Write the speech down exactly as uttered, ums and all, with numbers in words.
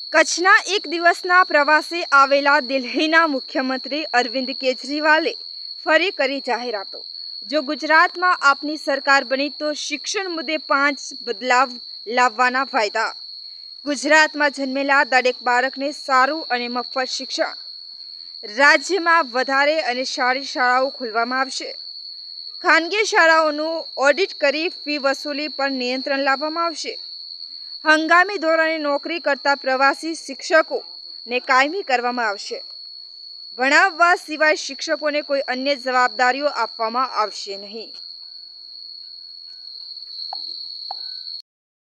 કચ્છના એક દિવસના પ્રવાસે આવેલા દિલ્હીના મુખ્યમંત્રી અરવિંદ કેજરીવાલે ફરી કરી જાહેરાતો। જો ગુજરાતમાં આપની સરકાર બની તો શિક્ષણ મુદ્દે પાંચ બદલાવ લાવવાના ફાયદા। ગુજરાતમાં જન્મેલા દરેક બાળકને સારું અને મફત શિક્ષણ। રાજ્યમાં વધારે અને સારી શાળાઓ ખોલવામાં આવશે। ખાનગી શાળાઓનું ઓડિટ કરી ફી વસૂલી પર નિયંત્રણ લાવવામાં આવશે। હંગામી ધોરણે નોકરી કરતા પ્રવાસી શિક્ષકોને કાયમી કરવામાં આવશે। ભણાવવા સિવાય શિક્ષકોને કોઈ અન્ય જવાબદારીઓ આપવામાં આવશે નહીં।